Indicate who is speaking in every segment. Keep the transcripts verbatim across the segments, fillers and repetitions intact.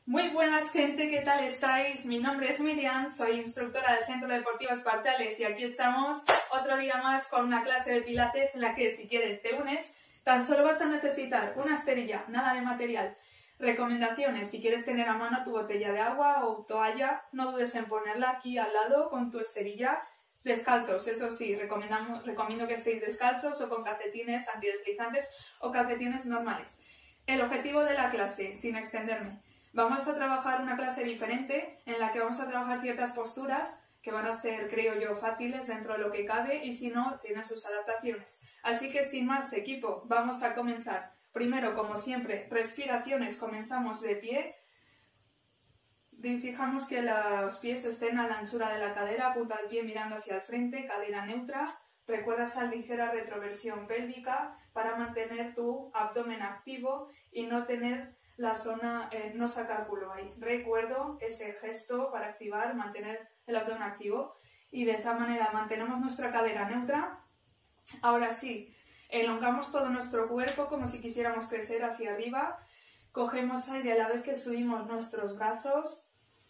Speaker 1: Muy buenas gente, ¿qué tal estáis? Mi nombre es Miriam, soy instructora del Centro Deportivo Espartales y aquí estamos otro día más con una clase de pilates en la que si quieres te unes. Tan solo vas a necesitar una esterilla, nada de material. Recomendaciones: si quieres tener a mano tu botella de agua o toalla, no dudes en ponerla aquí al lado con tu esterilla. Descalzos, eso sí, recomiendo que estéis descalzos o con calcetines antideslizantes o calcetines normales. El objetivo de la clase, sin extenderme: vamos a trabajar una clase diferente en la que vamos a trabajar ciertas posturas que van a ser, creo yo, fáciles dentro de lo que cabe y si no, tienen sus adaptaciones. Así que sin más, equipo, vamos a comenzar. Primero, como siempre, respiraciones. Comenzamos de pie. Fijamos que los pies estén a la anchura de la cadera, punta del pie mirando hacia el frente, cadera neutra. Recuerda esa ligera retroversión pélvica para mantener tu abdomen activo y no tener la zona, eh, no sacar culo ahí. Recuerdo ese gesto para activar, mantener el abdomen activo y de esa manera mantenemos nuestra cadera neutra. Ahora sí, elongamos todo nuestro cuerpo como si quisiéramos crecer hacia arriba. Cogemos aire a la vez que subimos nuestros brazos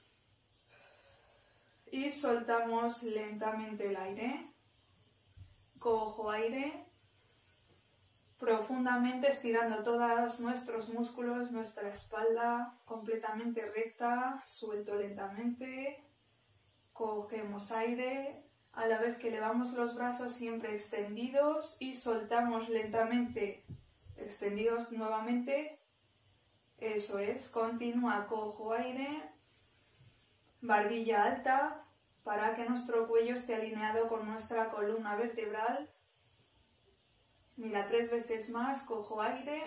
Speaker 1: y soltamos lentamente el aire. Cojo aire profundamente, estirando todos nuestros músculos, nuestra espalda completamente recta. Suelto lentamente. Cogemos aire a la vez que elevamos los brazos siempre extendidos y soltamos lentamente, extendidos nuevamente. Eso es, continúa, cojo aire, barbilla alta para que nuestro cuello esté alineado con nuestra columna vertebral. Mira, tres veces más, cojo aire,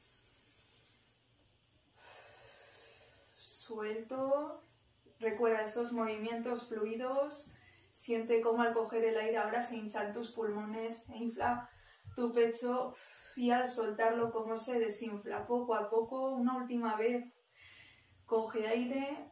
Speaker 1: suelto, recuerda esos movimientos fluidos, siente cómo al coger el aire ahora se hinchan tus pulmones e infla tu pecho y al soltarlo cómo se desinfla poco a poco. Una última vez, coge aire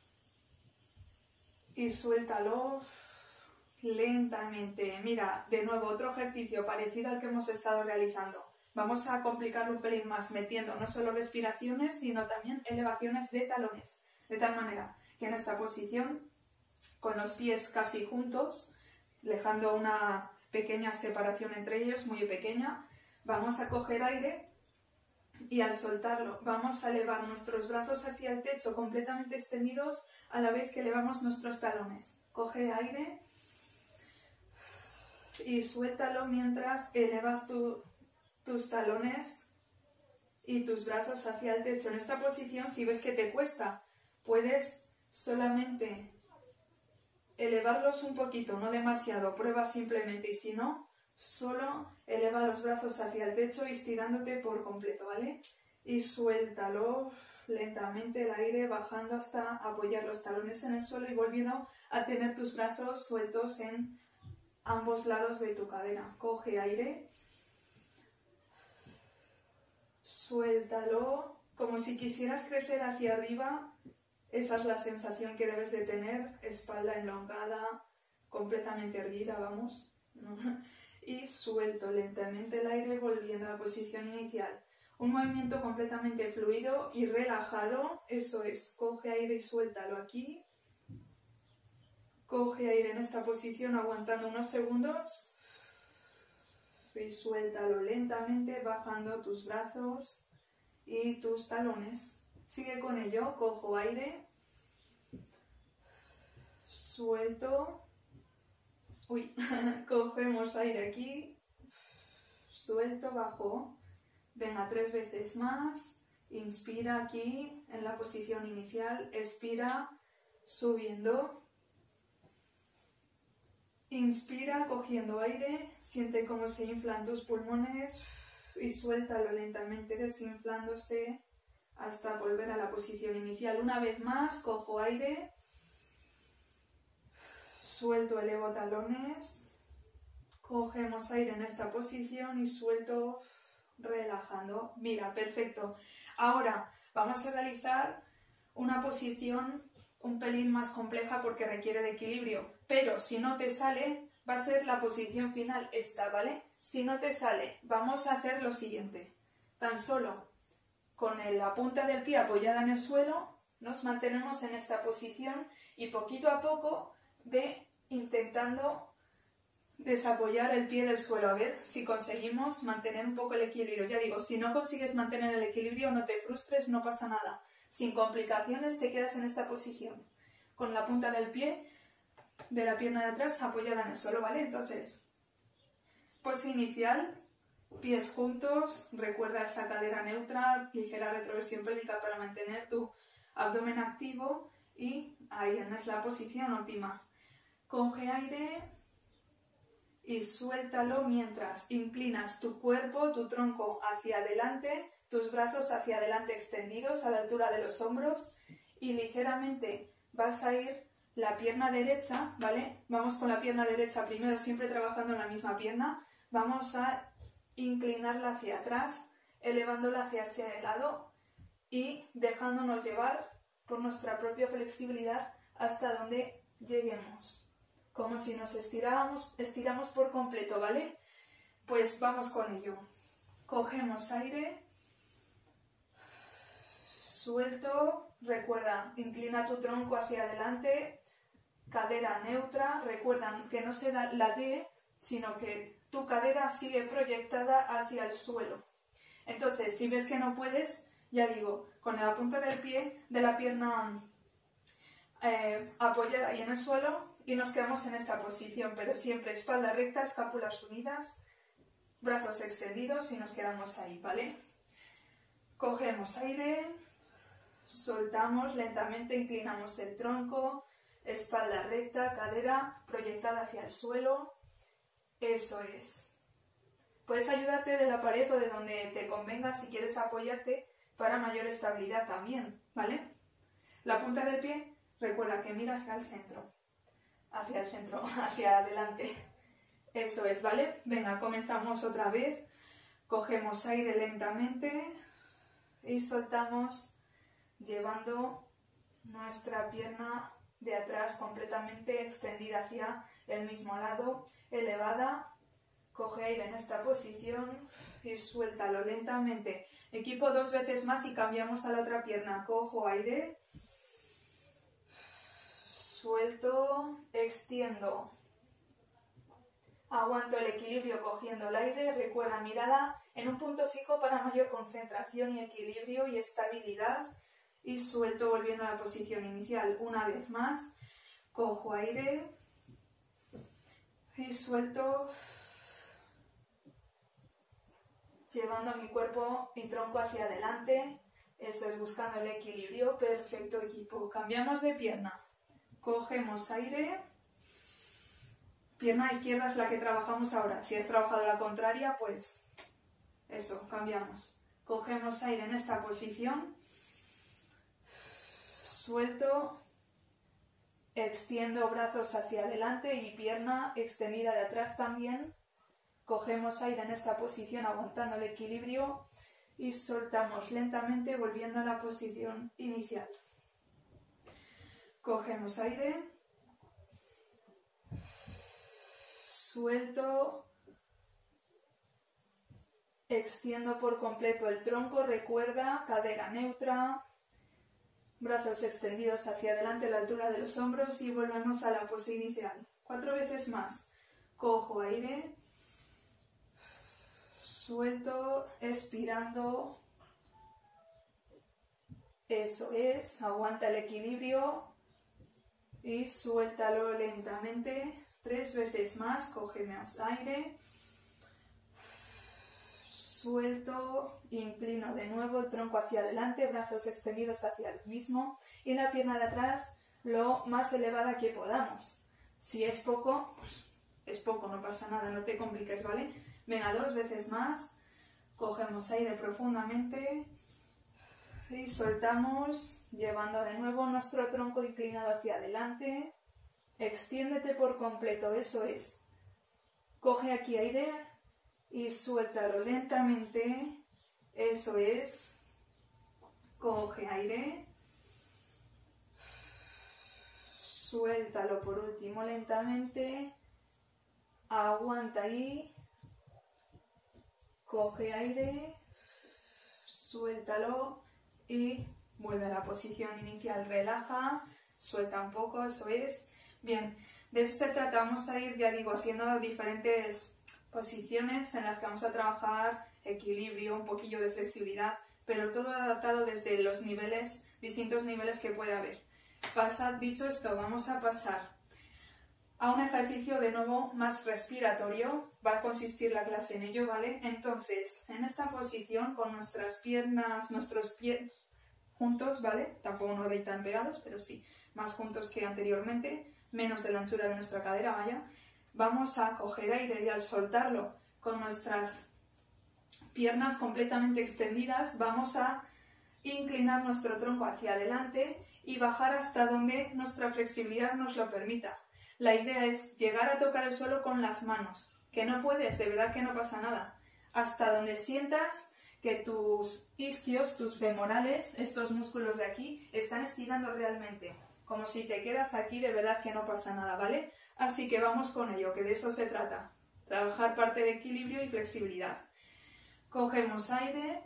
Speaker 1: y suéltalo lentamente. Mira, de nuevo otro ejercicio parecido al que hemos estado realizando. Vamos a complicarlo un pelín más metiendo no solo respiraciones sino también elevaciones de talones, de tal manera que en esta posición, con los pies casi juntos, dejando una pequeña separación entre ellos, muy pequeña, vamos a coger aire y al soltarlo vamos a elevar nuestros brazos hacia el techo completamente extendidos a la vez que elevamos nuestros talones. Coge aire y suéltalo mientras elevas tu, tus talones y tus brazos hacia el techo. En esta posición, si ves que te cuesta, puedes solamente elevarlos un poquito, no demasiado, prueba simplemente, y si no, solo eleva los brazos hacia el techo estirándote por completo, ¿vale? Y suéltalo lentamente el aire, bajando hasta apoyar los talones en el suelo y volviendo a tener tus brazos sueltos en ambos lados de tu cadera. Coge aire, suéltalo, como si quisieras crecer hacia arriba. Esa es la sensación que debes de tener, espalda elongada, completamente erguida, vamos. Y suelto lentamente el aire volviendo a la posición inicial. Un movimiento completamente fluido y relajado, eso es, coge aire y suéltalo aquí. Coge aire en esta posición aguantando unos segundos y suéltalo lentamente bajando tus brazos y tus talones. Sigue con ello, cojo aire, suelto, uy, cogemos aire aquí, suelto, bajo, venga, tres veces más, inspira aquí en la posición inicial, expira, subiendo, inspira cogiendo aire, siente cómo se inflan tus pulmones y suéltalo lentamente desinflándose hasta volver a la posición inicial. Una vez más, cojo aire, suelto, elevo talones, cogemos aire en esta posición y suelto, relajando. Mira, perfecto. Ahora vamos a realizar una posición un pelín más compleja porque requiere de equilibrio, pero si no te sale, va a ser la posición final esta, ¿vale? Si no te sale, vamos a hacer lo siguiente. Tan solo con la punta del pie apoyada en el suelo, Nos mantenemos en esta posición y poquito a poco ve intentando desapoyar el pie del suelo. A ver si conseguimos mantener un poco el equilibrio. Ya digo, si no consigues mantener el equilibrio, no te frustres, no pasa nada. Sin complicaciones te quedas en esta posición, con la punta del pie de la pierna de atrás apoyada en el suelo, ¿vale? Entonces, pose inicial, pies juntos, recuerda esa cadera neutra, ligera retroversión pélvica para mantener tu abdomen activo y ahí es la posición óptima. Coge aire y suéltalo mientras inclinas tu cuerpo, tu tronco hacia adelante, tus brazos hacia adelante extendidos a la altura de los hombros y ligeramente vas a ir la pierna derecha, ¿vale? Vamos con la pierna derecha primero, siempre trabajando en la misma pierna. Vamos a inclinarla hacia atrás, elevándola hacia ese lado y dejándonos llevar por nuestra propia flexibilidad hasta donde lleguemos. Como si nos estiráramos, estiramos por completo, ¿vale? Pues vamos con ello. Cogemos aire, suelto, recuerda, inclina tu tronco hacia adelante, cadera neutra, recuerda que no se latee, sino que tu cadera sigue proyectada hacia el suelo. Entonces, si ves que no puedes, ya digo, con la punta del pie, de la pierna eh, apoyada ahí en el suelo y nos quedamos en esta posición, pero siempre espalda recta, escápulas unidas, brazos extendidos y nos quedamos ahí, ¿vale? Cogemos aire, soltamos lentamente, inclinamos el tronco, espalda recta, cadera proyectada hacia el suelo. Eso es. Puedes ayudarte de la pared o de donde te convenga si quieres apoyarte para mayor estabilidad también, ¿vale? La punta del pie, recuerda que mira hacia el centro, hacia el centro, hacia adelante. Eso es, ¿vale? Venga, comenzamos otra vez. Cogemos aire lentamente y soltamos llevando nuestra pierna de atrás completamente extendida hacia el mismo lado, elevada. Coge aire en esta posición y suéltalo lentamente. Equipo dos veces más y cambiamos a la otra pierna. Cojo aire, suelto, extiendo. Aguanto el equilibrio cogiendo el aire. Recuerda, mirada en un punto fijo para mayor concentración y equilibrio y estabilidad. Y suelto volviendo a la posición inicial. Una vez más, cojo aire y suelto, llevando mi cuerpo y tronco hacia adelante. Eso es, buscando el equilibrio. Perfecto, equipo. Cambiamos de pierna. Cogemos aire. Pierna izquierda es la que trabajamos ahora. Si has trabajado la contraria, pues eso, cambiamos. Cogemos aire en esta posición. Suelto, extiendo brazos hacia adelante y pierna extendida de atrás también. Cogemos aire en esta posición aguantando el equilibrio y soltamos lentamente volviendo a la posición inicial. Cogemos aire, suelto, extiendo por completo el tronco, recuerda, cadera neutra. Brazos extendidos hacia adelante a la altura de los hombros y volvemos a la pose inicial. Cuatro veces más. Cojo aire, suelto, expirando. Eso es, aguanta el equilibrio y suéltalo lentamente. Tres veces más, cógeme aire. Suelto, inclino de nuevo el tronco hacia adelante, brazos extendidos hacia el mismo y la pierna de atrás lo más elevada que podamos. Si es poco, pues es poco, no pasa nada, no te compliques, ¿vale? Venga, dos veces más, cogemos aire profundamente y soltamos, llevando de nuevo nuestro tronco inclinado hacia adelante. Extiéndete por completo, eso es. Coge aquí aire y suéltalo lentamente, eso es. Coge aire, suéltalo por último lentamente, aguanta ahí, coge aire, suéltalo y vuelve a la posición inicial, relaja, suelta un poco, eso es. Bien, de eso se trata, vamos a ir, ya digo, haciendo diferentes posiciones en las que vamos a trabajar equilibrio, un poquillo de flexibilidad, pero todo adaptado desde los niveles, distintos niveles que puede haber. Pasa, dicho esto, vamos a pasar a un ejercicio de nuevo más respiratorio, va a consistir la clase en ello, ¿vale? Entonces, en esta posición, con nuestras piernas, nuestros pies juntos, ¿vale? Tampoco no de tan pegados, pero sí, más juntos que anteriormente, menos de la anchura de nuestra cadera, vaya. Vamos a coger aire y al soltarlo con nuestras piernas completamente extendidas, vamos a inclinar nuestro tronco hacia adelante y bajar hasta donde nuestra flexibilidad nos lo permita. La idea es llegar a tocar el suelo con las manos, que no puedes, de verdad que no pasa nada, hasta donde sientas que tus isquios, tus femorales, estos músculos de aquí, están estirando realmente, como si te quedas aquí, de verdad que no pasa nada, ¿vale? Así que vamos con ello, que de eso se trata, trabajar parte de equilibrio y flexibilidad. Cogemos aire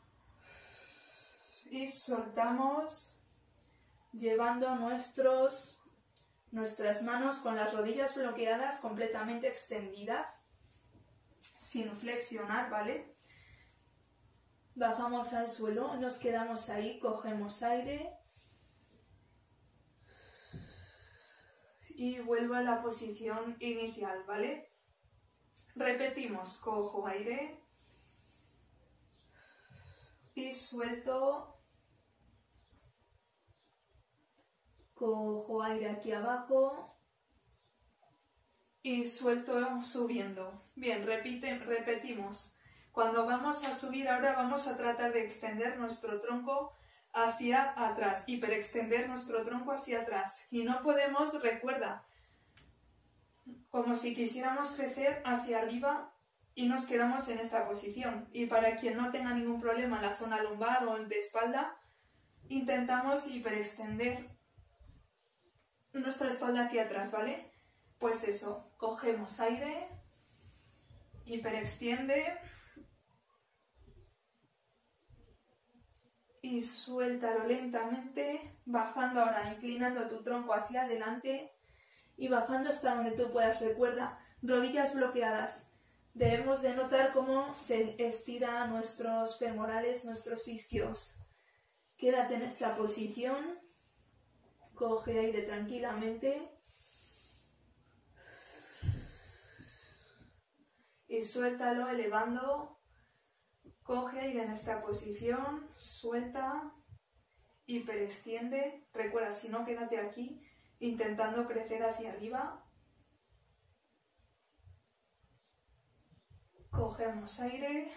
Speaker 1: y soltamos, llevando nuestros, nuestras manos con las rodillas bloqueadas, completamente extendidas, sin flexionar, ¿vale? Bajamos al suelo, nos quedamos ahí, cogemos aire y vuelvo a la posición inicial, ¿vale? Repetimos, cojo aire y suelto, cojo aire aquí abajo y suelto subiendo. Bien, repite, repetimos. Cuando vamos a subir ahora vamos a tratar de extender nuestro tronco hacia atrás, hiperextender nuestro tronco hacia atrás. Y no podemos, recuerda, como si quisiéramos crecer hacia arriba y nos quedamos en esta posición. Y para quien no tenga ningún problema en la zona lumbar o de espalda, intentamos hiperextender nuestra espalda hacia atrás, ¿vale? Pues eso, cogemos aire, hiperextiende y suéltalo lentamente, bajando ahora, inclinando tu tronco hacia adelante y bajando hasta donde tú puedas. Recuerda, rodillas bloqueadas. Debemos de notar cómo se estiran nuestros femorales, nuestros isquios. Quédate en esta posición, coge aire tranquilamente y suéltalo elevando. Coge aire en esta posición, suelta, hiperextiende. Recuerda, si no, quédate aquí intentando crecer hacia arriba. Cogemos aire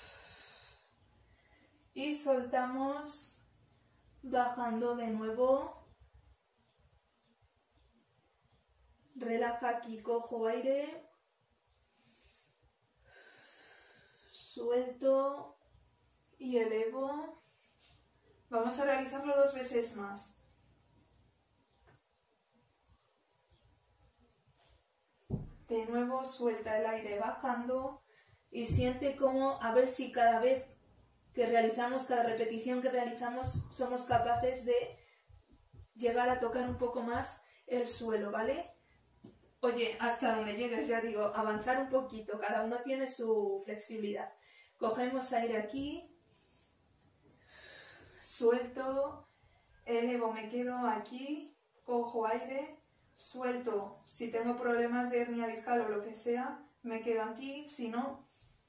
Speaker 1: y soltamos, bajando de nuevo. Relaja aquí, cojo aire. Suelto y elevo. Vamos a realizarlo dos veces más. De nuevo suelta el aire bajando y siente como, a ver si cada vez que realizamos, cada repetición que realizamos, somos capaces de llegar a tocar un poco más el suelo, ¿vale? Oye, hasta donde llegues, ya digo, avanzar un poquito, cada uno tiene su flexibilidad. Cogemos aire aquí, suelto, elevo, me quedo aquí, cojo aire, suelto. Si tengo problemas de hernia discal o lo que sea, me quedo aquí, si no,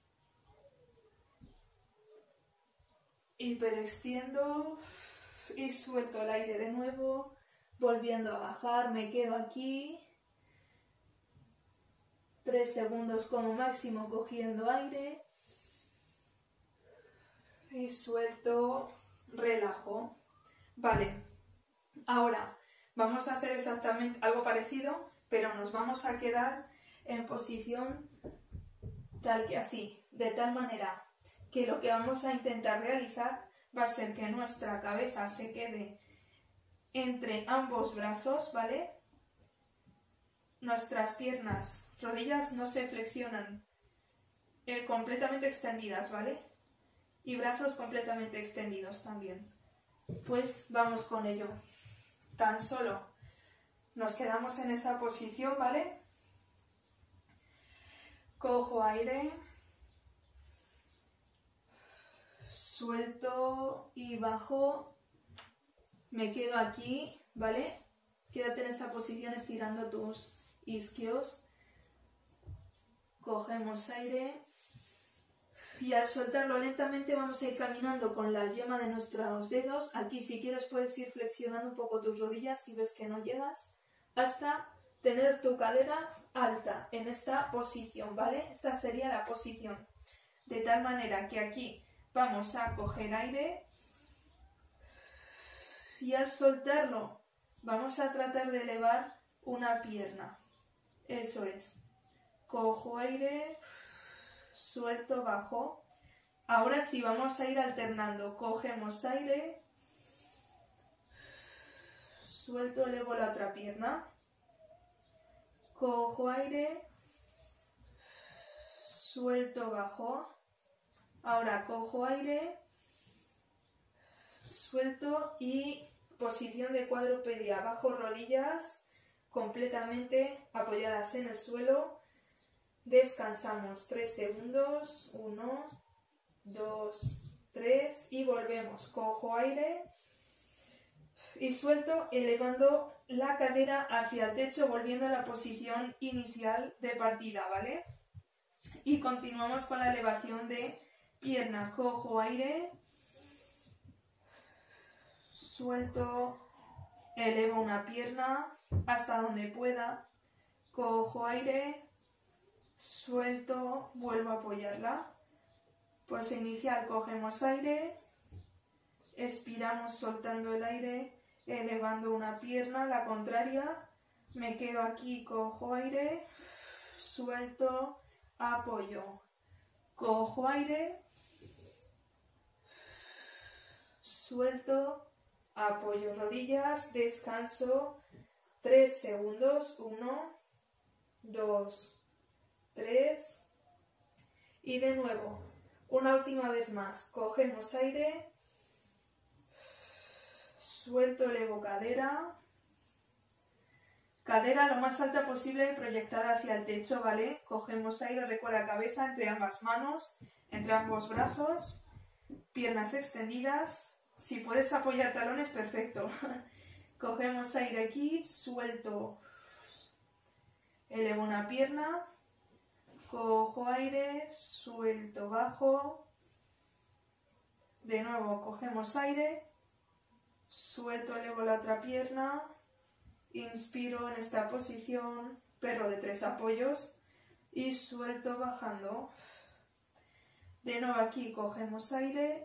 Speaker 1: hiperextiendo y suelto el aire de nuevo, volviendo a bajar, me quedo aquí. Tres segundos como máximo cogiendo aire y suelto, relajo. Vale, ahora vamos a hacer exactamente algo parecido, pero nos vamos a quedar en posición tal que así, de tal manera que lo que vamos a intentar realizar va a ser que nuestra cabeza se quede entre ambos brazos, ¿vale? Nuestras piernas, rodillas no se flexionan, eh, completamente extendidas, ¿vale? Y brazos completamente extendidos también. Pues vamos con ello. Tan solo nos quedamos en esa posición, ¿vale? Cojo aire, suelto y bajo, me quedo aquí, ¿vale? Quédate en esta posición estirando tus isquios, cogemos aire y al soltarlo lentamente vamos a ir caminando con la yema de nuestros dedos. Aquí si quieres puedes ir flexionando un poco tus rodillas si ves que no llegas, hasta tener tu cadera alta en esta posición, ¿vale? Esta sería la posición. De tal manera que aquí vamos a coger aire y al soltarlo vamos a tratar de elevar una pierna. Eso es. Cojo aire, suelto, bajo. Ahora sí, vamos a ir alternando. Cogemos aire, suelto, elevo la otra pierna. Cojo aire, suelto, bajo. Ahora cojo aire, suelto y posición de cuadrupedia. Bajo rodillas completamente apoyadas en el suelo. Descansamos tres segundos. uno, dos, tres y volvemos. Cojo aire y suelto elevando la cadera hacia el techo, volviendo a la posición inicial de partida, ¿vale? Y continuamos con la elevación de pierna. Cojo aire, suelto, elevo una pierna hasta donde pueda. Cojo aire, suelto, vuelvo a apoyarla. Pues inicial cogemos aire, expiramos soltando el aire, elevando una pierna, la contraria, me quedo aquí, cojo aire, suelto, apoyo, cojo aire, suelto, apoyo rodillas, descanso, tres segundos, uno, dos, tres y de nuevo, una última vez más, cogemos aire, suelto, elevo cadera, cadera lo más alta posible proyectada hacia el techo, ¿vale? Cogemos aire, recuerda cabeza entre ambas manos, entre ambos brazos, piernas extendidas, si puedes apoyar talones, perfecto. Cogemos aire aquí, suelto, elevo una pierna, cojo aire, suelto, bajo, de nuevo cogemos aire, suelto, elevo la otra pierna, inspiro en esta posición, perro de tres apoyos y suelto bajando. De nuevo aquí cogemos aire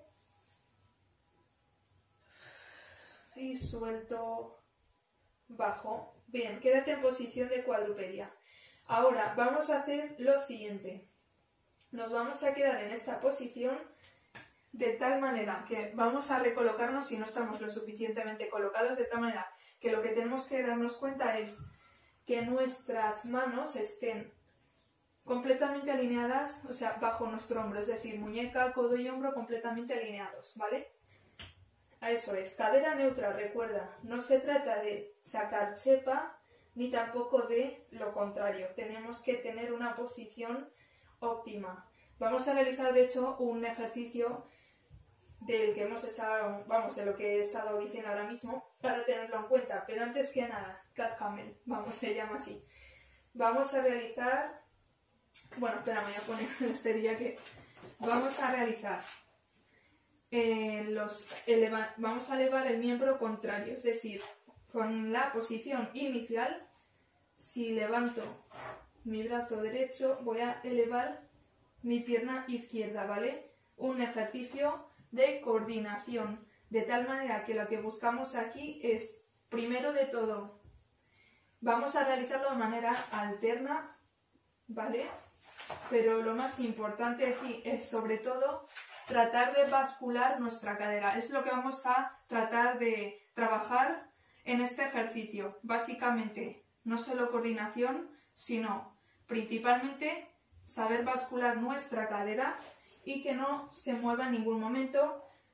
Speaker 1: y suelto, bajo. Bien, quédate en posición de cuadrupedia. Ahora vamos a hacer lo siguiente. Nos vamos a quedar en esta posición de tal manera que vamos a recolocarnos si no estamos lo suficientemente colocados, de tal manera que lo que tenemos que darnos cuenta es que nuestras manos estén completamente alineadas, o sea, bajo nuestro hombro, es decir, muñeca, codo y hombro completamente alineados, ¿vale? Eso es, cadera neutra, recuerda, no se trata de sacar chepa ni tampoco de lo contrario, tenemos que tener una posición óptima. Vamos a realizar de hecho un ejercicio del que hemos estado, vamos, de lo que he estado diciendo ahora mismo, para tenerlo en cuenta, pero antes que nada, cat camel, vamos, se llama así. Vamos a realizar, bueno, espera, me voy a poner la esterilla que vamos a realizar, eh, los eleva, vamos a elevar el miembro contrario, es decir, con la posición inicial, si levanto mi brazo derecho, voy a elevar mi pierna izquierda, ¿vale? Un ejercicio de coordinación, de tal manera que lo que buscamos aquí es, primero de todo, vamos a realizarlo de manera alterna, ¿vale? Pero lo más importante aquí es, sobre todo, tratar de bascular nuestra cadera. Es lo que vamos a tratar de trabajar en este ejercicio. Básicamente, no solo coordinación, sino principalmente saber bascular nuestra cadera y que no se mueva en ningún momento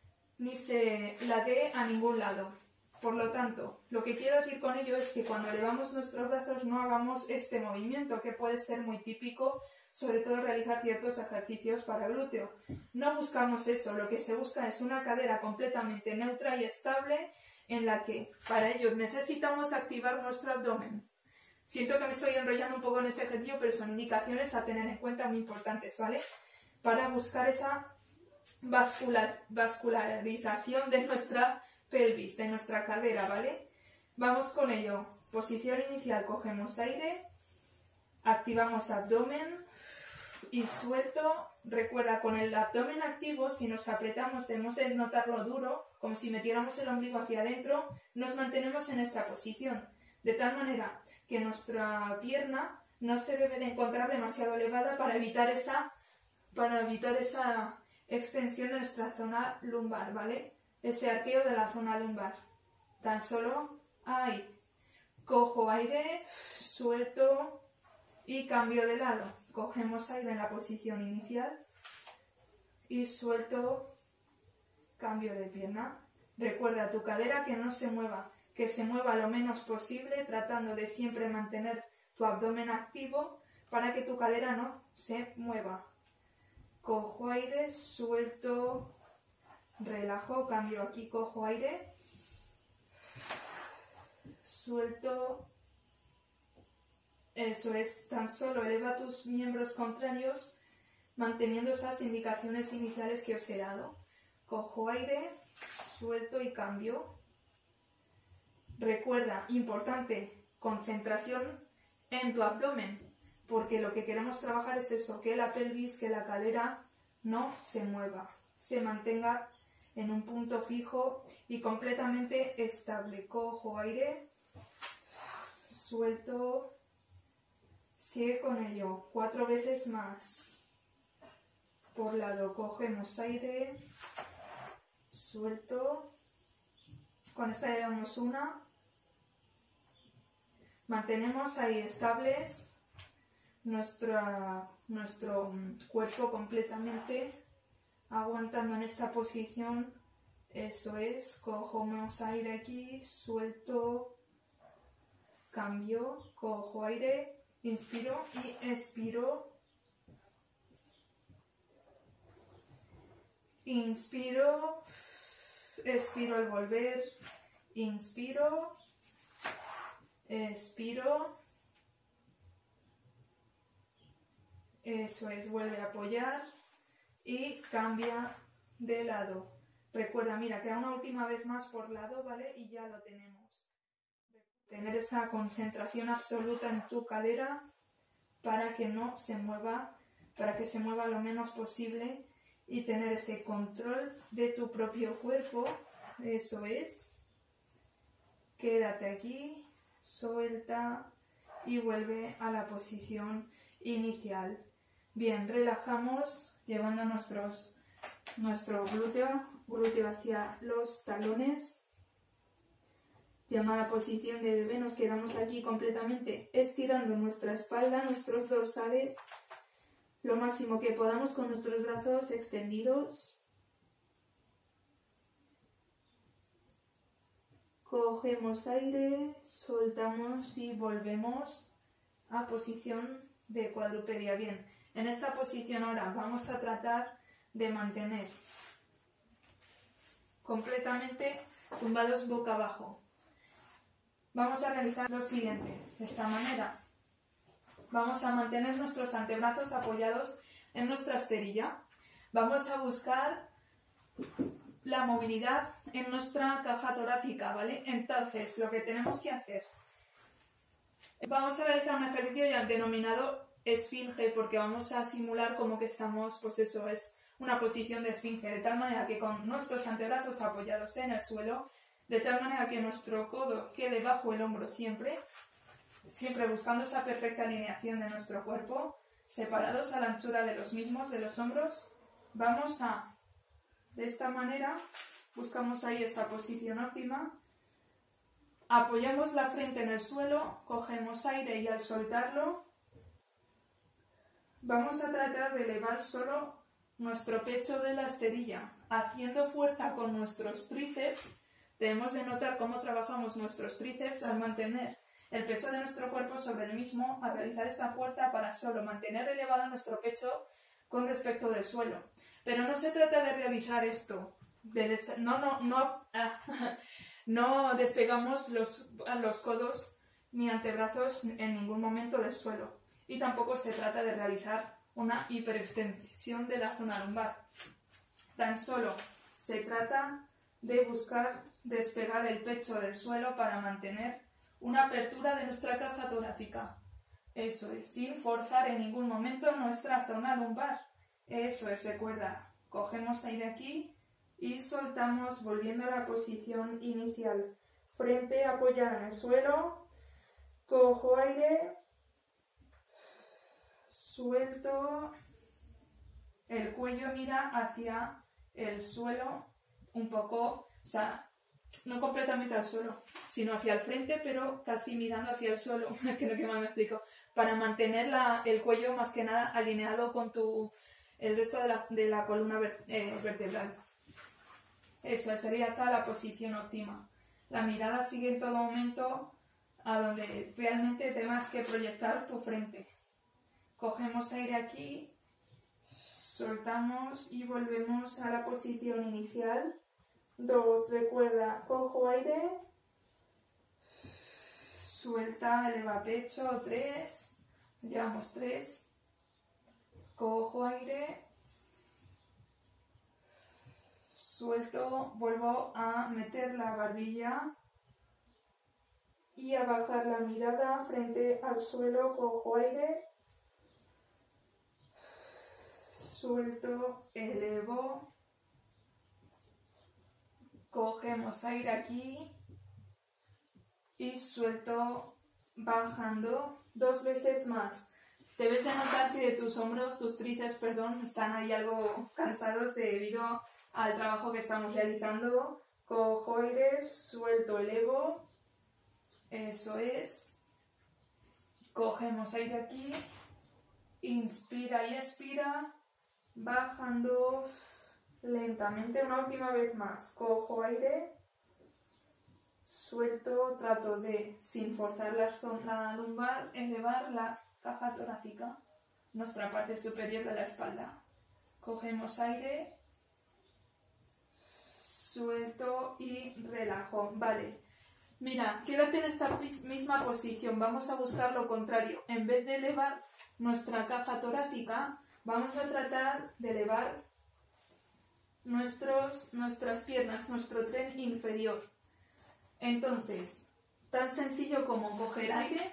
Speaker 1: ni se la dé a ningún lado. Por lo tanto, lo que quiero decir con ello es que cuando elevamos nuestros brazos no hagamos este movimiento, que puede ser muy típico, sobre todo realizar ciertos ejercicios para glúteo. No buscamos eso, lo que se busca es una cadera completamente neutra y estable, en la que para ello necesitamos activar nuestro abdomen. Siento que me estoy enrollando un poco en este ejercicio, pero son indicaciones a tener en cuenta muy importantes, ¿vale? Para buscar esa vascular, vascularización de nuestra pelvis, de nuestra cadera, ¿vale? Vamos con ello. Posición inicial, cogemos aire, activamos abdomen y suelto. Recuerda, con el abdomen activo, si nos apretamos debemos de notarlo duro, como si metiéramos el ombligo hacia adentro, nos mantenemos en esta posición, de tal manera que nuestra pierna no se debe de encontrar demasiado elevada para evitar esa, para evitar esa extensión de nuestra zona lumbar, ¿vale? Ese arqueo de la zona lumbar. Tan solo ahí. Cojo aire, suelto y cambio de lado. Cogemos aire en la posición inicial y suelto, cambio de pierna. Recuerda tu cadera que no se mueva, que se mueva lo menos posible, tratando de siempre mantener tu abdomen activo para que tu cadera no se mueva. Cojo aire, suelto, relajo, cambio aquí, cojo aire, suelto. Eso es, tan solo eleva tus miembros contrarios manteniendo esas indicaciones iniciales que os he dado. Cojo aire, suelto y cambio. Recuerda, importante, concentración en tu abdomen, porque lo que queremos trabajar es eso, que la pelvis, que la cadera no se mueva, se mantenga en un punto fijo y completamente estable. Cojo aire, suelto. Sigue con ello, cuatro veces más. Por lado, cogemos aire, suelto. Con esta llevamos una. Mantenemos ahí estables nuestra, nuestro cuerpo completamente aguantando en esta posición. Eso es, cogemos aire aquí, suelto, cambio, cojo aire. Inspiro y expiro. Inspiro. Expiro al volver. Inspiro. Expiro. Eso es, vuelve a apoyar. Y cambia de lado. Recuerda, mira, queda una última vez más por lado, ¿vale? Y ya lo tenemos. Tener esa concentración absoluta en tu cadera para que no se mueva, para que se mueva lo menos posible y tener ese control de tu propio cuerpo. Eso es. Quédate aquí, suelta y vuelve a la posición inicial. Bien, relajamos llevando nuestros, nuestro glúteo, glúteo hacia los talones. Llamada posición de bebé, nos quedamos aquí completamente estirando nuestra espalda, nuestros dorsales, lo máximo que podamos con nuestros brazos extendidos. Cogemos aire, soltamos y volvemos a posición de cuadrupedia. Bien, en esta posición ahora vamos a tratar de mantener completamente tumbados boca abajo. Vamos a realizar lo siguiente, de esta manera. Vamos a mantener nuestros antebrazos apoyados en nuestra esterilla. Vamos a buscar la movilidad en nuestra caja torácica, ¿vale? Entonces, lo que tenemos que hacer, vamos a realizar un ejercicio ya denominado esfinge, porque vamos a simular como que estamos, pues eso es una posición de esfinge, de tal manera que con nuestros antebrazos apoyados en el suelo, de tal manera que nuestro codo quede bajo el hombro siempre, siempre buscando esa perfecta alineación de nuestro cuerpo, separados a la anchura de los mismos, de los hombros. Vamos a, de esta manera, buscamos ahí esta posición óptima, apoyamos la frente en el suelo, cogemos aire y al soltarlo, vamos a tratar de elevar solo nuestro pecho de la esterilla, haciendo fuerza con nuestros tríceps, debemos de notar cómo trabajamos nuestros tríceps al mantener el peso de nuestro cuerpo sobre el mismo, al realizar esa fuerza para solo mantener elevado nuestro pecho con respecto del suelo. Pero no se trata de realizar esto, de des- no, no, no, ah, no despegamos los, los codos ni antebrazos en ningún momento del suelo. Y tampoco se trata de realizar una hiperextensión de la zona lumbar. Tan solo se trata de buscar despegar el pecho del suelo para mantener una apertura de nuestra caja torácica. Eso es, sin forzar en ningún momento nuestra zona lumbar. Eso es, recuerda, cogemos aire aquí y soltamos volviendo a la posición inicial. Frente apoyada en el suelo, cojo aire, suelto, el cuello mira hacia el suelo un poco, o sea, no completamente al suelo, sino hacia el frente, pero casi mirando hacia el suelo, que no que mal me explico, para mantener la, el cuello más que nada alineado con tu, el resto de la, de la columna ver, eh, vertebral. Eso sería esa la posición óptima. La mirada sigue en todo momento a donde realmente tengas que proyectar tu frente. Cogemos aire aquí, soltamos y volvemos a la posición inicial. Dos, recuerda, cojo aire, suelta, eleva pecho. Tres, llevamos tres, cojo aire, suelto, vuelvo a meter la barbilla y a bajar la mirada frente al suelo, cojo aire, suelto, elevo. Cogemos aire aquí y suelto bajando dos veces más. Debes de notar que tus hombros, tus tríceps, perdón, están ahí algo cansados debido al trabajo que estamos realizando. Cojo aire, suelto, elevo. Eso es. Cogemos aire aquí. Inspira y expira. Bajando lentamente, una última vez más. Cojo aire, suelto, trato de, sin forzar la zona lumbar, elevar la caja torácica, nuestra parte superior de la espalda. Cogemos aire, suelto y relajo. Vale. Mira, quédate en esta misma posición. Vamos a buscar lo contrario. En vez de elevar nuestra caja torácica, vamos a tratar de elevar Nuestros, nuestras piernas, nuestro tren inferior. Entonces, tan sencillo como coger aire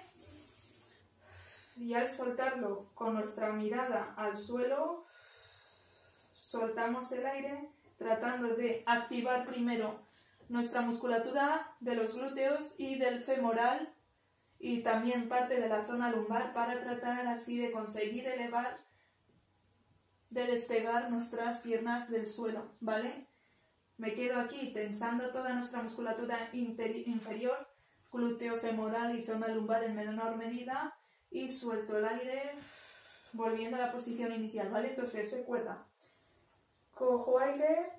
Speaker 1: y al soltarlo con nuestra mirada al suelo, soltamos el aire tratando de activar primero nuestra musculatura de los glúteos y del femoral y también parte de la zona lumbar para tratar así de conseguir elevar de despegar nuestras piernas del suelo, ¿vale? Me quedo aquí tensando toda nuestra musculatura inferior, glúteo, femoral y zona lumbar en menor medida y suelto el aire volviendo a la posición inicial, ¿vale? Entonces recuerda, cojo aire,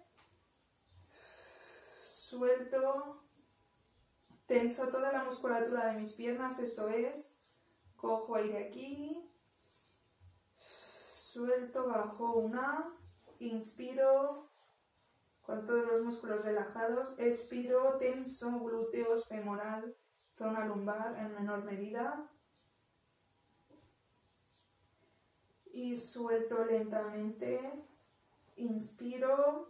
Speaker 1: suelto, tenso toda la musculatura de mis piernas, eso es, cojo aire aquí, suelto, bajo una, inspiro con todos los músculos relajados, expiro, tenso, glúteos, femoral, zona lumbar en menor medida y suelto lentamente, inspiro,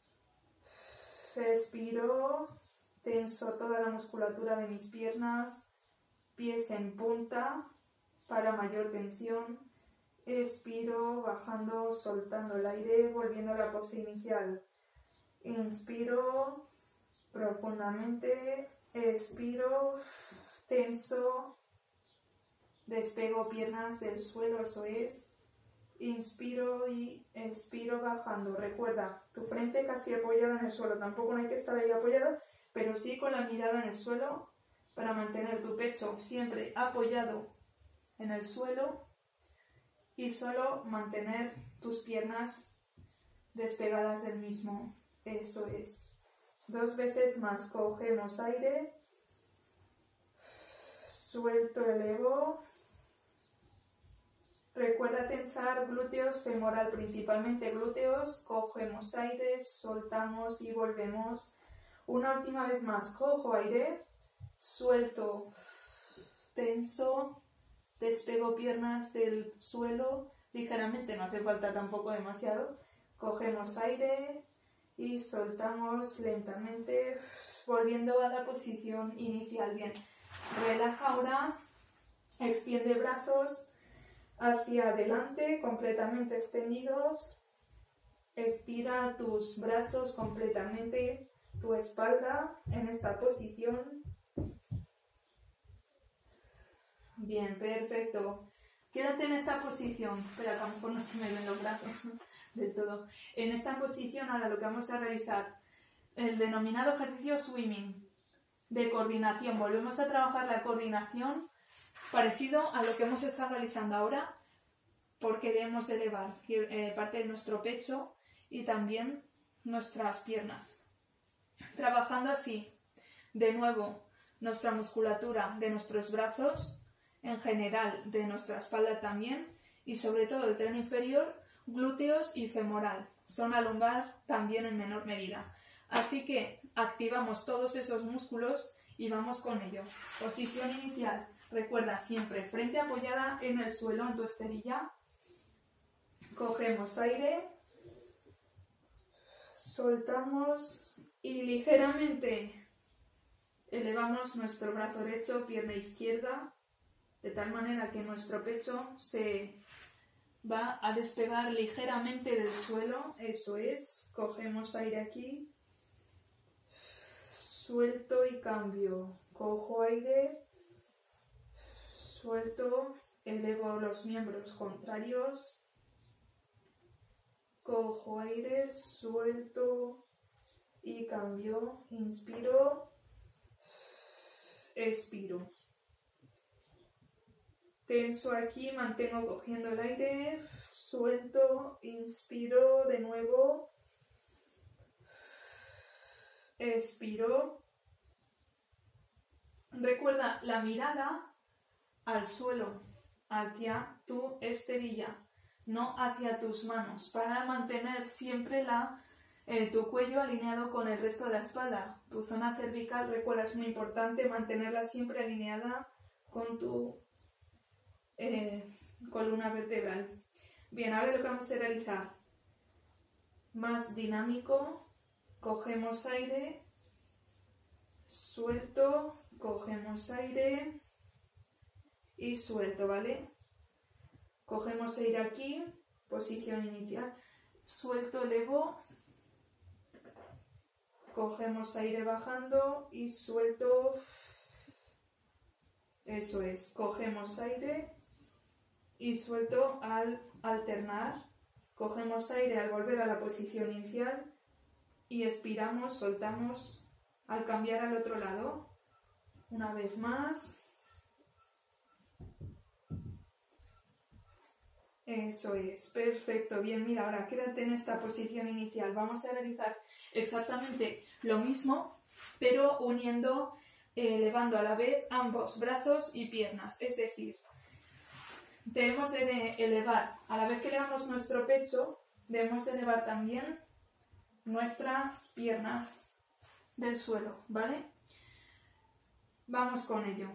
Speaker 1: expiro, tenso toda la musculatura de mis piernas, pies en punta para mayor tensión. Expiro, bajando, soltando el aire, volviendo a la pose inicial. Inspiro profundamente, expiro, tenso, despego piernas del suelo, eso es. Inspiro y expiro bajando. Recuerda, tu frente casi apoyada en el suelo, tampoco no hay que estar ahí apoyado, pero sí con la mirada en el suelo para mantener tu pecho siempre apoyado en el suelo. Y solo mantener tus piernas despegadas del mismo. Eso es. Dos veces más. Cogemos aire. Suelto, elevo. Recuerda tensar glúteos, femoral, principalmente glúteos. Cogemos aire, soltamos y volvemos. Una última vez más. Cojo aire, suelto, tenso, despego piernas del suelo. Ligeramente, no hace falta tampoco demasiado. Cogemos aire y soltamos lentamente, volviendo a la posición inicial. Bien, relaja ahora, extiende brazos hacia adelante, completamente extendidos. Estira tus brazos completamente, tu espalda en esta posición. Bien, perfecto. Quédate en esta posición. Espera, que a lo mejor no se me ven los brazos del todo. En esta posición ahora lo que vamos a realizar, el denominado ejercicio swimming de coordinación. Volvemos a trabajar la coordinación parecido a lo que hemos estado realizando ahora, porque debemos elevar eh, parte de nuestro pecho y también nuestras piernas. Trabajando así, de nuevo, nuestra musculatura de nuestros brazos, en general de nuestra espalda también, y sobre todo del tren inferior, glúteos y femoral, zona lumbar también en menor medida. Así que activamos todos esos músculos y vamos con ello. Posición inicial, recuerda siempre frente apoyada en el suelo, en tu esterilla. Cogemos aire, soltamos y ligeramente elevamos nuestro brazo derecho, pierna izquierda, de tal manera que nuestro pecho se va a despegar ligeramente del suelo. Eso es, cogemos aire aquí, suelto y cambio, cojo aire, suelto, elevo los miembros contrarios, cojo aire, suelto y cambio, inspiro, expiro. Tenso aquí, mantengo cogiendo el aire, suelto, inspiro de nuevo, expiro. Recuerda la mirada al suelo, hacia tu esterilla, no hacia tus manos, para mantener siempre la, eh, tu cuello alineado con el resto de la espalda. Tu zona cervical, recuerda, es muy importante mantenerla siempre alineada con tu Eh, columna vertebral. Bien, ahora lo que vamos a realizar, más dinámico, cogemos aire, suelto, cogemos aire y suelto, ¿vale? Cogemos aire aquí, posición inicial, suelto, elevo, cogemos aire bajando y suelto, eso es, cogemos aire y suelto al alternar, cogemos aire al volver a la posición inicial y expiramos, soltamos al cambiar al otro lado. Una vez más. Eso es, perfecto. Bien, mira, ahora quédate en esta posición inicial. Vamos a realizar exactamente lo mismo, pero uniendo, eh, elevando a la vez ambos brazos y piernas, es decir, debemos de elevar, a la vez que elevamos nuestro pecho, debemos elevar también nuestras piernas del suelo, ¿vale? Vamos con ello.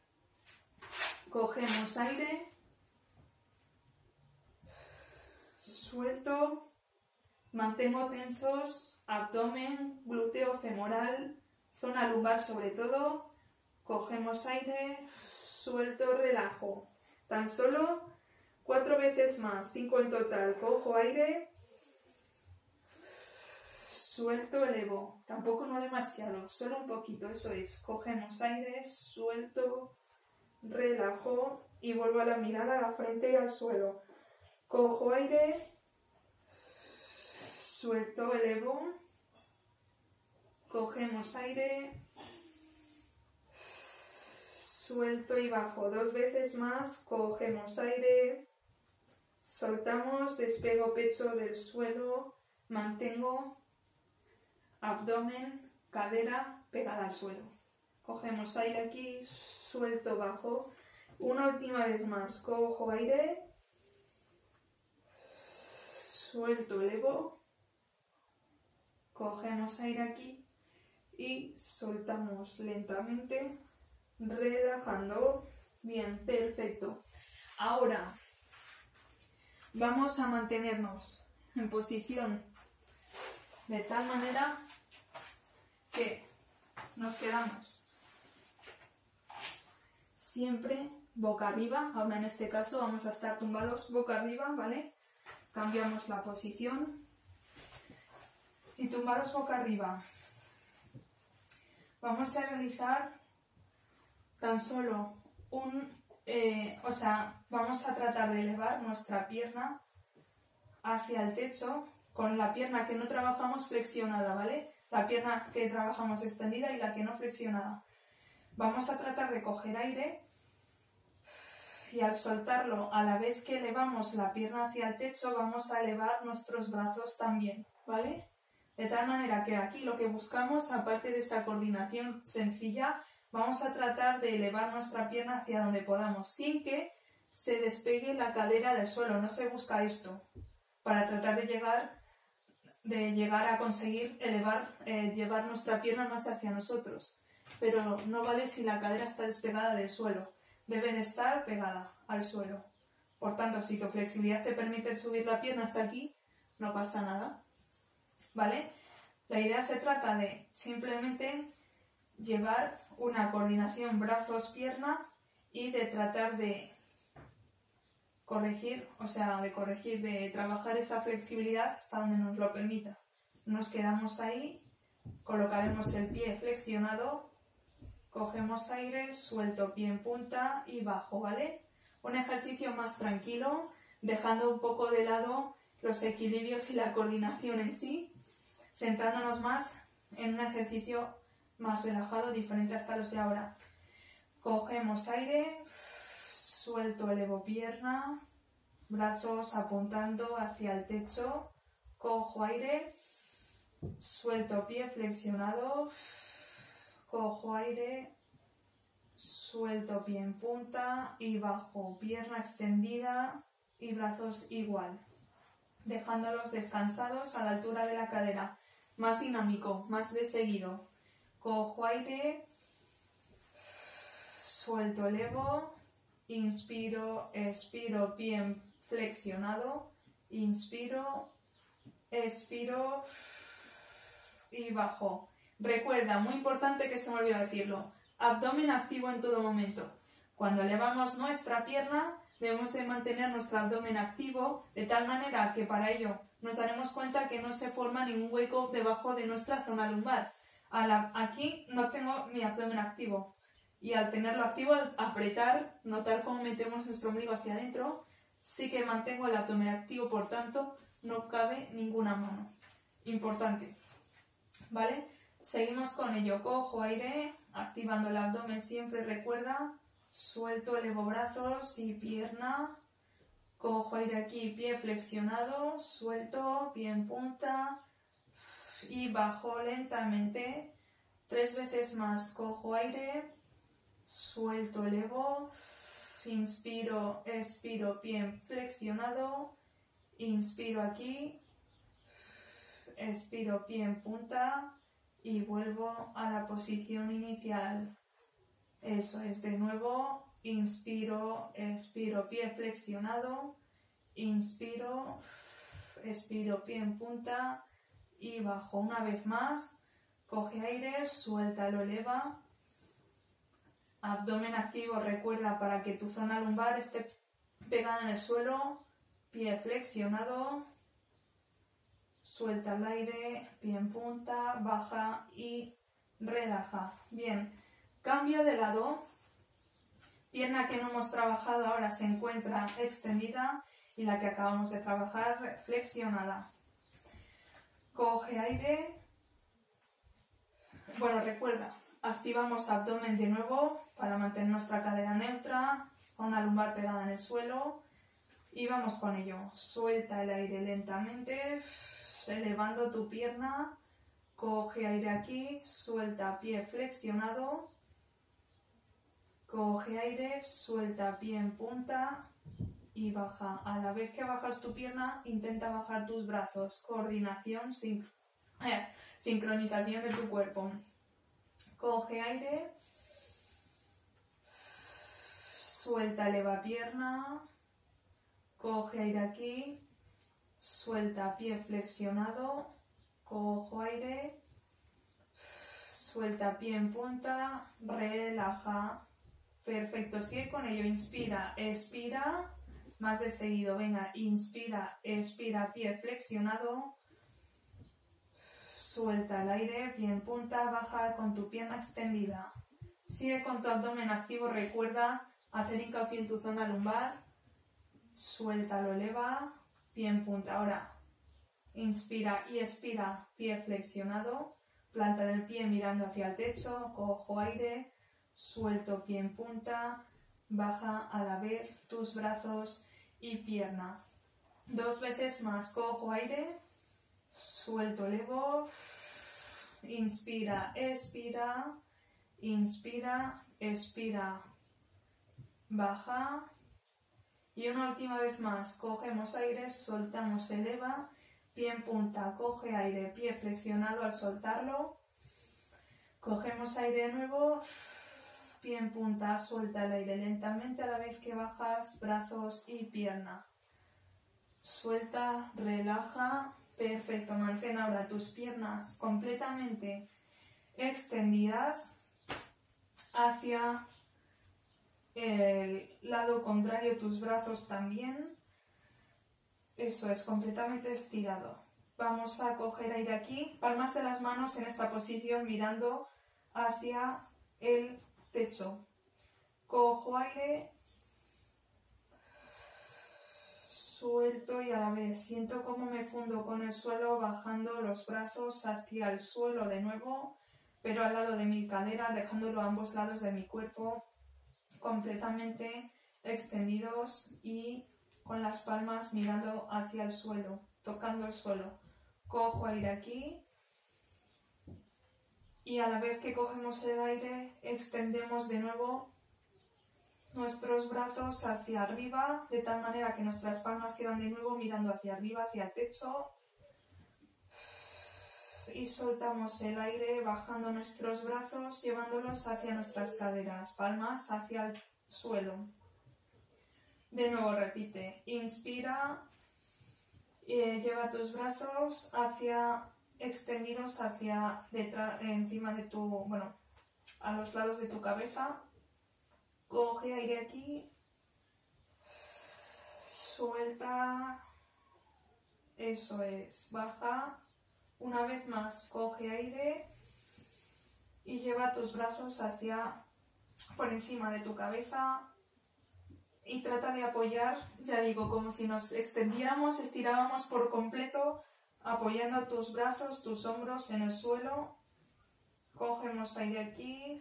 Speaker 1: Cogemos aire, suelto, mantengo tensos abdomen, glúteo, femoral, zona lumbar sobre todo. Cogemos aire, suelto, relajo. Tan solo cuatro veces más, cinco en total. Cojo aire, suelto, elevo. Tampoco no demasiado, solo un poquito, eso es. Cogemos aire, suelto, relajo y vuelvo a la mirada a la frente y al suelo. Cojo aire, suelto, elevo. Cogemos aire, suelto y bajo. Dos veces más, cogemos aire, soltamos, despego pecho del suelo, mantengo abdomen, cadera pegada al suelo. Cogemos aire aquí, suelto, bajo. Una última vez más, cojo aire, suelto, elevo. Cogemos aire aquí y soltamos lentamente, relajando. Bien, perfecto. Ahora vamos a mantenernos en posición de tal manera que nos quedamos siempre boca arriba. Ahora en este caso vamos a estar tumbados boca arriba, ¿vale? Cambiamos la posición y tumbados boca arriba. Vamos a realizar tan solo un, eh, o sea, vamos a tratar de elevar nuestra pierna hacia el techo con la pierna que no trabajamos flexionada, ¿vale? La pierna que trabajamos extendida y la que no flexionada. Vamos a tratar de coger aire y al soltarlo, a la vez que elevamos la pierna hacia el techo, vamos a elevar nuestros brazos también, ¿vale? De tal manera que aquí lo que buscamos, aparte de esa coordinación sencilla, vamos a tratar de elevar nuestra pierna hacia donde podamos, sin que se despegue la cadera del suelo. No se busca esto, para tratar de llegar, de llegar a conseguir elevar, eh, llevar nuestra pierna más hacia nosotros. Pero no vale si la cadera está despegada del suelo, debe de estar pegada al suelo. Por tanto, si tu flexibilidad te permite subir la pierna hasta aquí, no pasa nada, ¿vale? La idea se trata de simplemente llevar una coordinación brazos-pierna y de tratar de corregir, o sea, de corregir, de trabajar esa flexibilidad hasta donde nos lo permita. Nos quedamos ahí, colocaremos el pie flexionado, cogemos aire, suelto pie en punta y bajo, ¿vale? Un ejercicio más tranquilo, dejando un poco de lado los equilibrios y la coordinación en sí, centrándonos más en un ejercicio más relajado, diferente hasta los de ahora. Cogemos aire, suelto, elevo pierna, brazos apuntando hacia el techo, cojo aire, suelto pie flexionado, cojo aire, suelto pie en punta y bajo, pierna extendida y brazos igual, dejándolos descansados a la altura de la cadera, más dinámico, más de seguido. Cojo aire, suelto, elevo, inspiro, expiro, pie flexionado, inspiro, expiro y bajo. Recuerda, muy importante que se me olvidó decirlo, abdomen activo en todo momento. Cuando elevamos nuestra pierna, debemos de mantener nuestro abdomen activo de tal manera que para ello nos daremos cuenta que no se forma ningún hueco debajo de nuestra zona lumbar. A la, aquí no tengo mi abdomen activo y al tenerlo activo, al apretar, notar cómo metemos nuestro ombligo hacia adentro, sí que mantengo el abdomen activo, por tanto no cabe ninguna mano. Importante, ¿vale? Seguimos con ello, cojo aire, activando el abdomen siempre, recuerda, suelto, elevo brazos y pierna, cojo aire aquí, pie flexionado, suelto, pie en punta y bajo lentamente, tres veces más, cojo aire, suelto, elevo, inspiro, expiro, pie flexionado, inspiro aquí, expiro, pie en punta y vuelvo a la posición inicial. Eso es, de nuevo, inspiro, expiro, pie flexionado, inspiro, expiro, pie en punta y bajo. Una vez más, coge aire, suelta, lo eleva. Abdomen activo, recuerda, para que tu zona lumbar esté pegada en el suelo, pie flexionado, suelta el aire, pie en punta, baja y relaja. Bien, cambio de lado, pierna que no hemos trabajado ahora se encuentra extendida y la que acabamos de trabajar flexionada. Coge aire, bueno, recuerda, activamos abdomen de nuevo para mantener nuestra cadera neutra, con la lumbar pegada en el suelo y vamos con ello. Suelta el aire lentamente, elevando tu pierna, coge aire aquí, suelta pie flexionado, coge aire, suelta pie en punta y baja. A la vez que bajas tu pierna, intenta bajar tus brazos. Coordinación, sin... eh, sincronización de tu cuerpo. Coge aire, suelta, eleva pierna, coge aire aquí, suelta pie flexionado, cojo aire, suelta pie en punta, relaja. Perfecto, sigue con ello, inspira, expira, más de seguido, venga, inspira, expira, pie flexionado, suelta el aire, pie en punta, baja con tu pierna extendida. Sigue con tu abdomen activo, recuerda hacer hincapié en tu zona lumbar, suelta, lo eleva, pie en punta. Ahora, inspira y expira, pie flexionado, planta del pie mirando hacia el techo, cojo aire, suelto pie en punta, baja a la vez tus brazos y pierna. Dos veces más, cojo aire, suelto, elevo, inspira, expira, inspira, expira, baja. Y una última vez más, cogemos aire, soltamos, eleva, pie en punta, coge aire, pie flexionado al soltarlo, cogemos aire de nuevo, pie en punta, suelta el aire lentamente a la vez que bajas brazos y pierna. Suelta, relaja, perfecto. Mantén ahora tus piernas completamente extendidas hacia el lado contrario, tus brazos también. Eso es, completamente estirado. Vamos a coger aire aquí, palmas de las manos en esta posición mirando hacia el techo. Cojo aire, suelto y a la vez siento cómo me fundo con el suelo, bajando los brazos hacia el suelo de nuevo, pero al lado de mi cadera, dejándolo a ambos lados de mi cuerpo, completamente extendidos y con las palmas mirando hacia el suelo, tocando el suelo. Cojo aire aquí y a la vez que cogemos el aire extendemos de nuevo nuestros brazos hacia arriba, de tal manera que nuestras palmas quedan de nuevo mirando hacia arriba, hacia el techo, y soltamos el aire bajando nuestros brazos, llevándolos hacia nuestras caderas, palmas hacia el suelo. De nuevo repite, inspira, eh, lleva tus brazos hacia extendidos hacia detrás, encima de tu, bueno, a los lados de tu cabeza. Coge aire aquí, suelta, eso es, baja, una vez más, coge aire y lleva tus brazos hacia, por encima de tu cabeza y trata de apoyar, ya digo, como si nos extendiéramos, estirábamos por completo, apoyando tus brazos, tus hombros en el suelo. Cogemos aire aquí,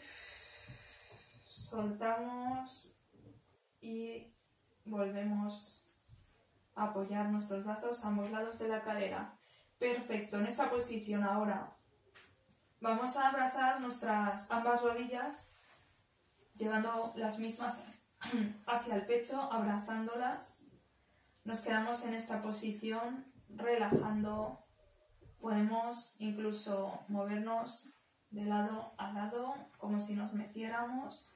Speaker 1: soltamos y volvemos a apoyar nuestros brazos a ambos lados de la cadera. Perfecto, en esta posición ahora vamos a abrazar nuestras ambas rodillas, llevando las mismas hacia el pecho, abrazándolas. Nos quedamos en esta posición, relajando. Podemos incluso movernos de lado a lado, como si nos meciéramos.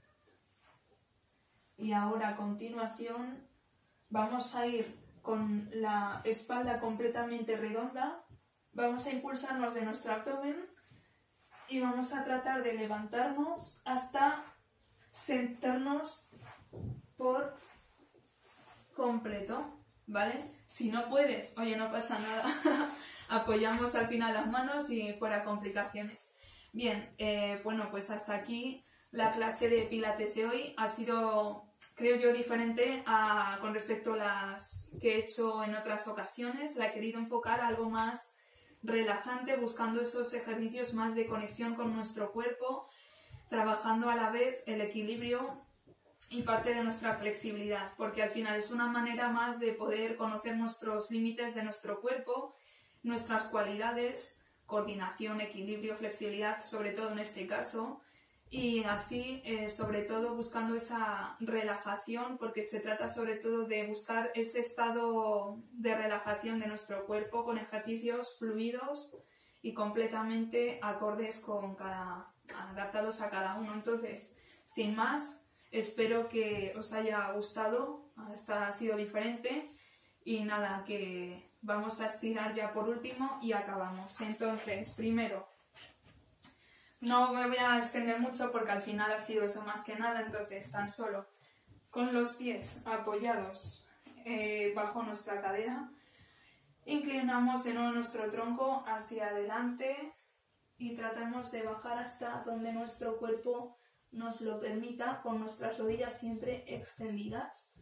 Speaker 1: Y ahora a continuación vamos a ir con la espalda completamente redonda, vamos a impulsarnos de nuestro abdomen y vamos a tratar de levantarnos hasta sentarnos por completo, ¿vale? Si no puedes, oye, no pasa nada, apoyamos al final las manos y fuera complicaciones. Bien, eh, bueno, pues hasta aquí la clase de pilates de hoy. Ha sido, creo yo, diferente a, con respecto a las que he hecho en otras ocasiones. La he querido enfocar a algo más relajante, buscando esos ejercicios más de conexión con nuestro cuerpo, trabajando a la vez el equilibrio y parte de nuestra flexibilidad, porque al final es una manera más de poder conocer nuestros límites de nuestro cuerpo, nuestras cualidades, coordinación, equilibrio, flexibilidad, sobre todo en este caso, y así eh, sobre todo buscando esa relajación, porque se trata sobre todo de buscar ese estado de relajación de nuestro cuerpo con ejercicios fluidos y completamente acordes con cada, adaptados a cada uno. Entonces, sin más, espero que os haya gustado, esta ha sido diferente y nada, que vamos a estirar ya por último y acabamos. Entonces, primero, no me voy a extender mucho porque al final ha sido eso más que nada, entonces tan solo con los pies apoyados eh, bajo nuestra cadera, inclinamos de nuevo nuestro tronco hacia adelante y tratamos de bajar hasta donde nuestro cuerpo nos lo permita, con nuestras rodillas siempre extendidas.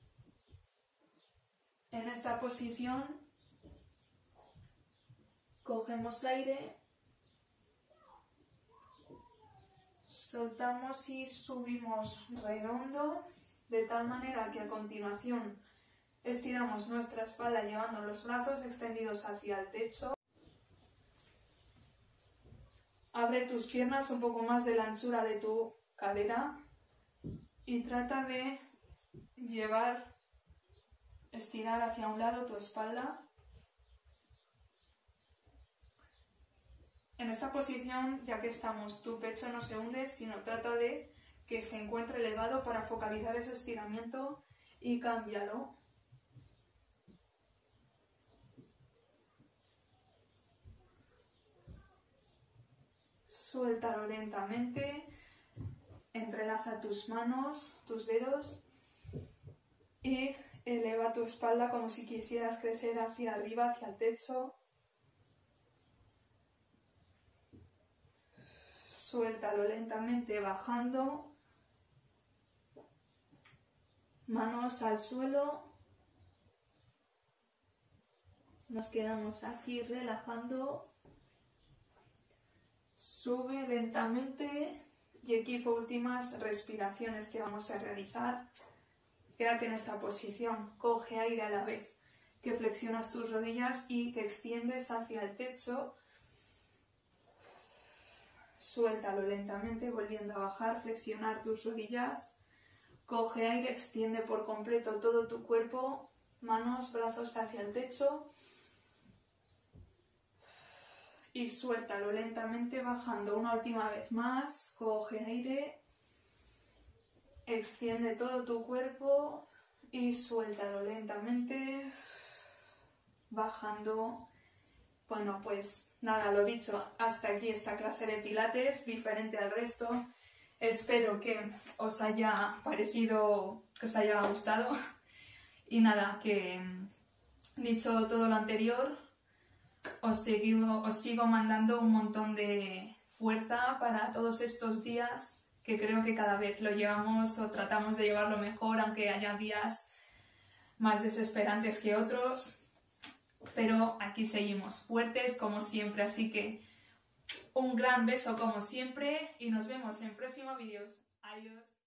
Speaker 1: En esta posición cogemos aire, soltamos y subimos redondo, de tal manera que a continuación estiramos nuestra espalda llevando los brazos extendidos hacia el techo. Abre tus piernas un poco más de la anchura de tu cadera y trata de llevar, estirar hacia un lado tu espalda. En esta posición, ya que estamos, tu pecho no se hunde, sino trata de que se encuentre elevado para focalizar ese estiramiento y cámbialo. Suéltalo lentamente, entrelaza tus manos, tus dedos y eleva tu espalda como si quisieras crecer hacia arriba, hacia el techo. Suéltalo lentamente bajando, manos al suelo. Nos quedamos aquí relajando. Sube lentamente y aquí por últimas respiraciones que vamos a realizar. Quédate en esta posición, coge aire a la vez que flexionas tus rodillas y te extiendes hacia el techo. Suéltalo lentamente, volviendo a bajar, flexionar tus rodillas. Coge aire, extiende por completo todo tu cuerpo, manos, brazos hacia el techo. Y suéltalo lentamente, bajando una última vez más. Coge aire, extiende todo tu cuerpo y suéltalo lentamente, bajando. Bueno, pues nada, lo dicho, hasta aquí esta clase de pilates, diferente al resto. Espero que os haya parecido, que os haya gustado. Y nada, que dicho todo lo anterior, os sigo, os sigo mandando un montón de fuerza para todos estos días, que creo que cada vez lo llevamos o tratamos de llevarlo mejor, aunque haya días más desesperantes que otros. Pero aquí seguimos, fuertes como siempre, así que un gran beso como siempre y nos vemos en próximos vídeos. Adiós.